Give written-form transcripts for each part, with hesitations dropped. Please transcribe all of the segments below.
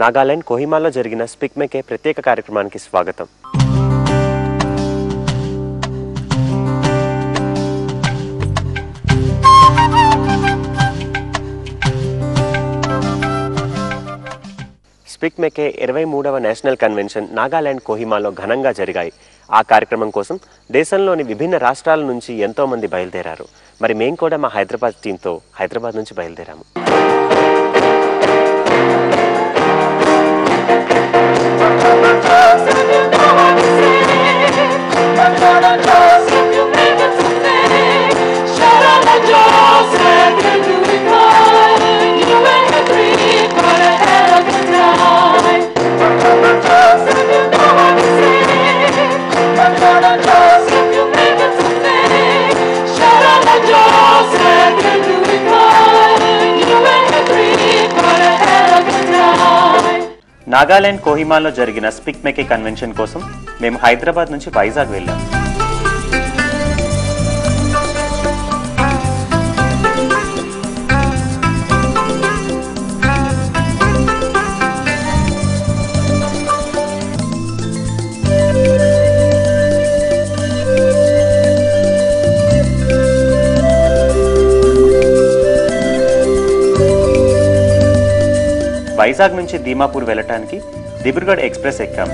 నాగాలాండ్ కోహిమాలో జరిగిన స్పీక్ మేకే ప్రత్యేక కార్యక్రమానికి స్వాగతం. స్పీక్ మేకే 23వ నేషనల్ కన్వెన్షన్ నాగాలాండ్ కోహిమాలో ఘనంగా జరిగాయి. ఆ కార్యక్రమం కోసం దేశంలోని విభిన్న రాష్ట్రాల నుంచి ఎంతో మంది బయలుదేరారు. మరి మేము కూడా మా హైదరాబాద్ టీంతో హైదరాబాద్ నుంచి బయలుదేరాము. నాగాలాండ్ కోహిమాలో జరిగిన స్పీక్ మేకే కన్వెన్షన్ కోసం మేము హైదరాబాద్ నుంచి వైజాగ్ వెళ్ళాం. వైజాగ్ నుంచి దీమాపూర్ వెళ్ళటానికి దిబ్రుగఢ్ ఎక్స్ప్రెస్ ఎక్కాం.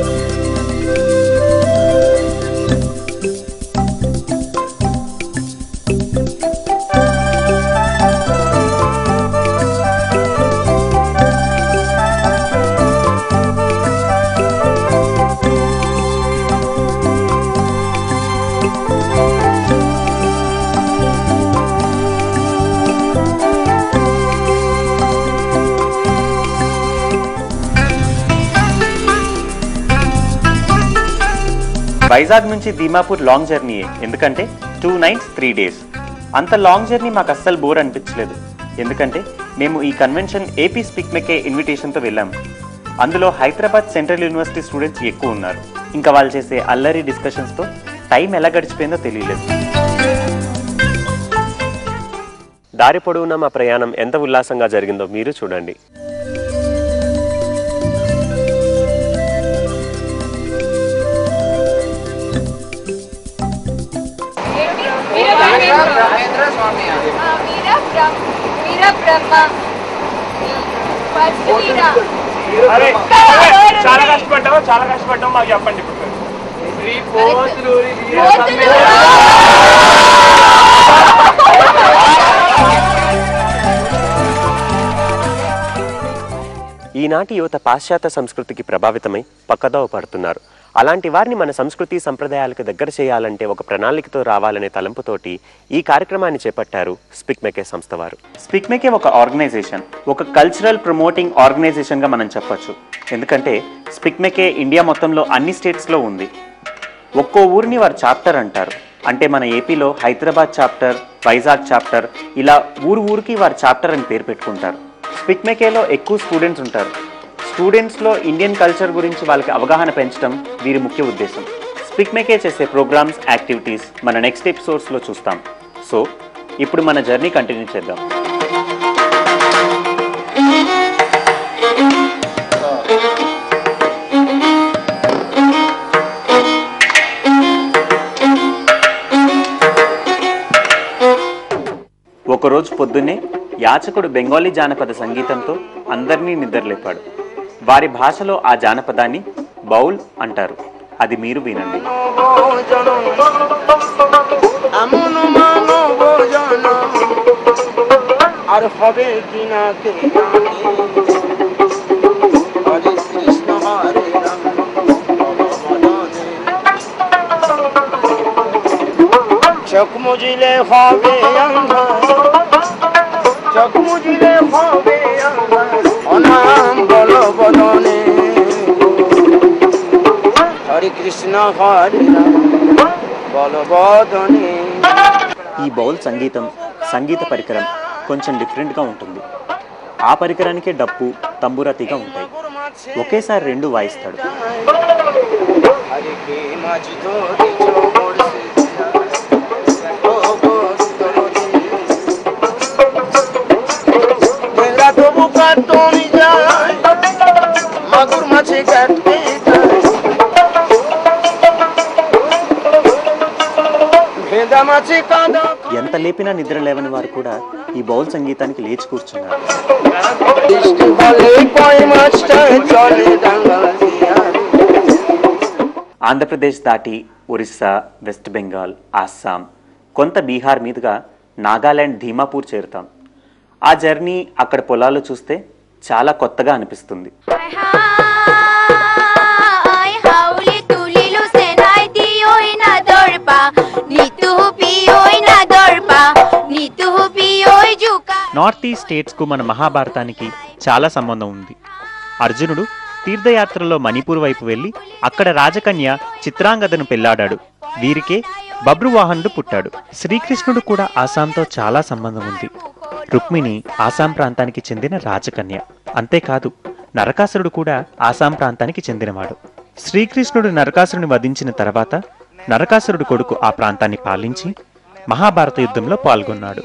వైజాగ్ నుంచి దీమాపూర్ లాంగ్ జర్నీయే, ఎందుకంటే 2 nights 3 days. అంత లాంగ్ జర్నీ మాకు అస్సలు బోర్ అనిపించలేదు, ఎందుకంటే మేము ఈ కన్వెన్షన్ ఏపీ స్పీక్ మేకే ఇన్విటేషన్తో వెళ్ళాము. అందులో హైదరాబాద్ సెంట్రల్ యూనివర్సిటీ స్టూడెంట్స్ ఎక్కువ ఉన్నారు. ఇంకా వాళ్ళు చేసే అల్లరి డిస్కషన్స్తో టైం ఎలా గడిచిపోయిందో తెలియలేదు. దారి పొడవునా మా ప్రయాణం ఎంత ఉల్లాసంగా జరిగిందో మీరు చూడండి. చాలా కష్టపడ్డాము మాకు చెప్పండి. ఈనాటి యువత పాశ్చాత్య సంస్కృతికి ప్రభావితమై పక్కదోవ పడుతున్నారు. అలాంటి వారిని మన సంస్కృతి సంప్రదాయాలకు దగ్గర చేయాలంటే ఒక ప్రణాళికతో రావాలనే తలంపుతోటి ఈ కార్యక్రమాన్ని చేపట్టారు స్పీక్ మేకే సంస్థ వారు. స్పీక్ మేకే ఒక ఆర్గనైజేషన్, ఒక కల్చరల్ ప్రమోటింగ్ ఆర్గనైజేషన్గా మనం చెప్పొచ్చు. ఎందుకంటే స్పీక్ మేకే ఇండియా మొత్తంలో అన్ని స్టేట్స్లో ఉంది. ఒక్కో ఊరిని వారు చాప్టర్ అంటారు. అంటే మన ఏపీలో హైదరాబాద్ చాప్టర్, వైజాగ్ చాప్టర్, ఇలా ఊరికి వారు చాప్టర్ అని పేరు పెట్టుకుంటారు. స్పీక్ మేకేలో ఎక్కువ స్టూడెంట్స్ ఉంటారు. స్టూడెంట్స్లో ఇండియన్ కల్చర్ గురించి వాళ్ళకి అవగాహన పెంచడం వీరి ముఖ్య ఉద్దేశం. స్పీక్ మేకే చేసే ప్రోగ్రామ్స్, యాక్టివిటీస్ మన నెక్స్ట్ ఎపిసోడ్స్లో చూస్తాం. సో ఇప్పుడు మన జర్నీ కంటిన్యూ చేద్దాం. ఒకరోజు పొద్దున్నే యాచకుడు బెంగాలీ జానపద సంగీతంతో అందరినీ నిద్రలేపాడు. వారి భాషలో ఆ జానపదాన్ని బౌల్ అంటారు. అది మీరు వినండి. চকমুজিলে হবে চকমুজিলে হবে অনাম বলো বদনে হরে কৃষ্ণ হরে রাম বলো বদনে. ఈ బౌల్ సంగీత పరికరం కొంచెం డిఫరెంట్గా ఉంటుంది. ఆ పరికరానికే డప్పు, తంబూరా తీగ ఉంటాయి. ఒకేసారి 2 వాయిస్తాడు. ఎంత లేపినా నిద్ర లేవని వారు కూడా ఈ బౌల్ సంగీతానికి లేచి కూర్చున్నారు. ఆంధ్రప్రదేశ్ దాటి ఒరిస్సా, వెస్ట్ బెంగాల్, అస్సాం, కొంత బీహార్ మీదుగా నాగాలాండ్ ధీమాపూర్ చేరుతాం. ఆ జర్నీ అక్కడ పొలాలు చూస్తే చాలా కొత్తగా అనిపిస్తుంది. నార్త్ ఈస్ట్ స్టేట్స్కు మన మహాభారతానికి చాలా సంబంధం ఉంది. అర్జునుడు తీర్థయాత్రలో మణిపూర్ వైపు వెళ్ళి అక్కడ రాజకన్య చిత్రాంగదను పెళ్లాడాడు. వీరికే బబ్రువాహనుడు పుట్టాడు. శ్రీకృష్ణుడు కూడా ఆసాంతో చాలా సంబంధం ఉంది. రుక్మిణి ఆసాం ప్రాంతానికి చెందిన రాజకన్య. అంతేకాదు నరకాసురుడు కూడా ఆసాం ప్రాంతానికి చెందినవాడు. శ్రీకృష్ణుడు నరకాసురుని వధించిన తర్వాత నరకాసురుడు కొడుకు ఆ ప్రాంతాన్ని పాలించి మహాభారత యుద్ధంలో పాల్గొన్నాడు.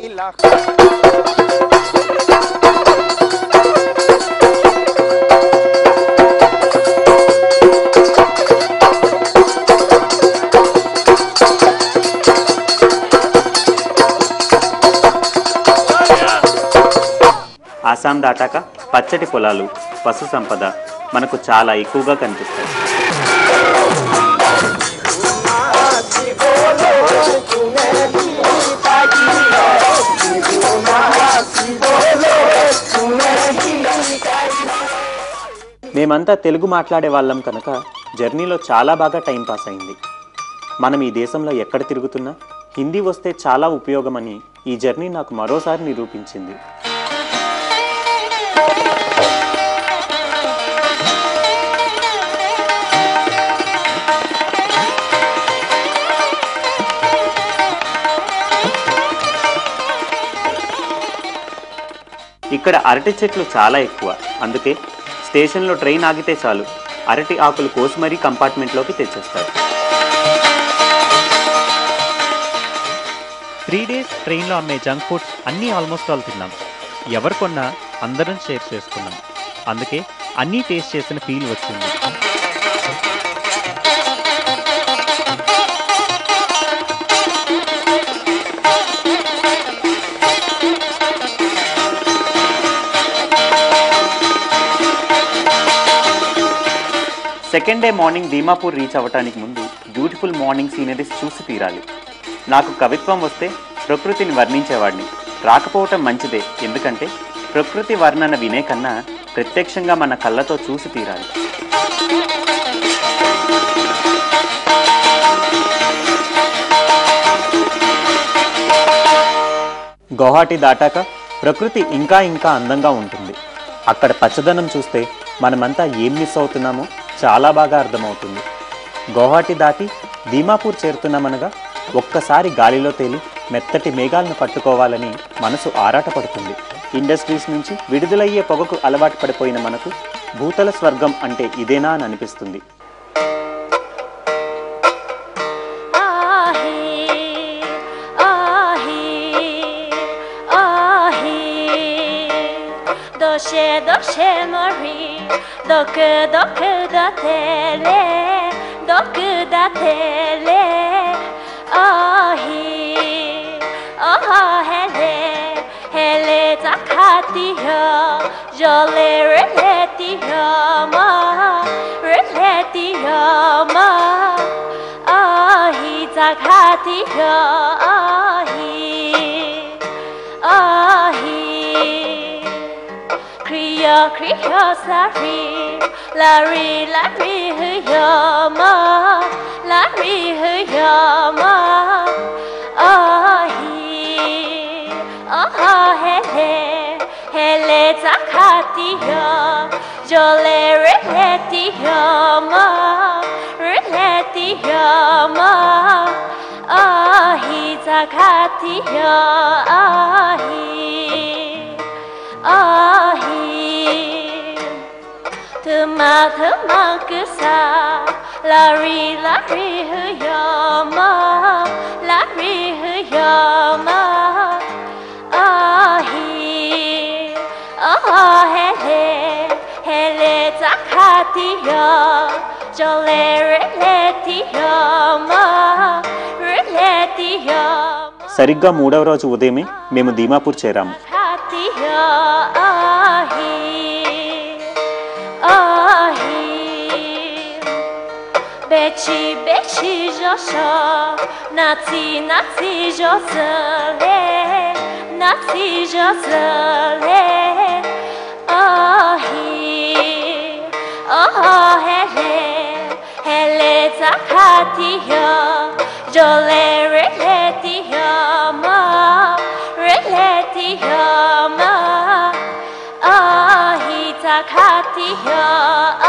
ఆసాం దాటాక పచ్చటి పొలాలు, పశు సంపద మనకు చాలా ఎక్కువగా కనిపిస్తాయి. మేమంతా తెలుగు మాట్లాడే వాళ్ళం కనుక జర్నీలో చాలా బాగా టైం పాస్ అయింది. మనం ఈ దేశంలో ఎక్కడ తిరుగుతున్నా హిందీ వస్తే చాలా ఉపయోగమని ఈ జర్నీ నాకు మరోసారి నిరూపించింది. ఇక్కడ అరటి చెట్లు చాలా ఎక్కువ. అందుకే స్టేషన్లో ట్రైన్ ఆగితే చాలు అరటి ఆకులు కోసి మరీ కంపార్ట్మెంట్లోకి తెచ్చేస్తారు. 3 days ట్రైన్లో అమ్మే జంక్ ఫుడ్స్ అన్నీ ఆల్మోస్ట్ ఆల్ తిన్నాం. ఎవరు కొన్నా అందరం షేర్ చేసుకున్నాం. అందుకే అన్నీ టేస్ట్ చేసిన ఫీల్ వచ్చింది. Second day morning Dimapur reach అవ్వటానికి ముందు బ్యూటిఫుల్ మార్నింగ్ సీనరీస్ చూసి తీరాలి. నాకు కవిత్వం వస్తే ప్రకృతిని వర్ణించేవాడిని. రాకపోవటం మంచిదే, ఎందుకంటే ప్రకృతి వర్ణన వినే కన్నా ప్రత్యక్షంగా మన కళ్ళతో చూసి తీరాలి. గౌహాటి దాటాక ప్రకృతి ఇంకా ఇంకా అందంగా ఉంటుంది. అక్కడ పచ్చదనం చూస్తే మనమంతా ఏం మిస్ అవుతున్నామో చాలా బాగా అర్థమవుతుంది. గౌహాటి దాటి ధీమాపూర్ చేరుతున్నామనగా ఒక్కసారి గాలిలో తేలి మెత్తటి మేఘాలను పట్టుకోవాలని మనసు ఆరాటపడుతుంది. ఇండస్ట్రీస్ నుంచి విడుదలయ్యే పొగకు అలవాటు పడిపోయిన మనకు భూతల స్వర్గం అంటే ఇదేనా అని అనిపిస్తుంది. Kriya sari lari lari huyama lari huyama ahi aha hele hele zakatiya jole reletiyama reletiyama ahi zakatiya ahi ahi Tuma kesa lari lari huyama lari huyama ahi ah hele hele zakatiya jole reletiyama reletiyama సరిగ్గా 3వ రోజు ఉదయమే మేము Dimapur చేరాము. Bechi bechi josho Nazi nazi josele Nazi josele Oh he Oh hele Hele takati yo Jole releti yo ma Releti yo ma Oh he takati yo